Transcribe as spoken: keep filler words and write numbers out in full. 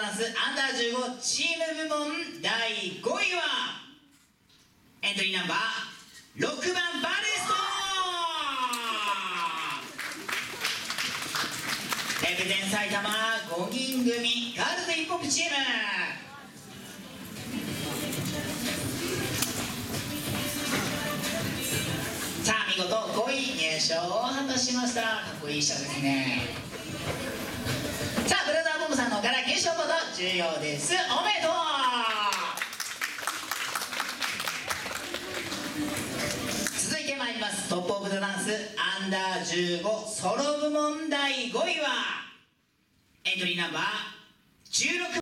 ダンスアンダーじゅうごチーム部門だいごいはエントリーナンバーろくばんバレスト。レペゼン埼玉ごにん組ガールズヒップホップチーム。さあ見事ごい入賞を果たしました。かっこいい衣装ですね。さあブラザーボムさんの方から入賞ボード重要です。おめでとう。続いてまいります。トップオブザダンスアンダーじゅうごソロ部門だいごいはエントリーナンバーじゅうろく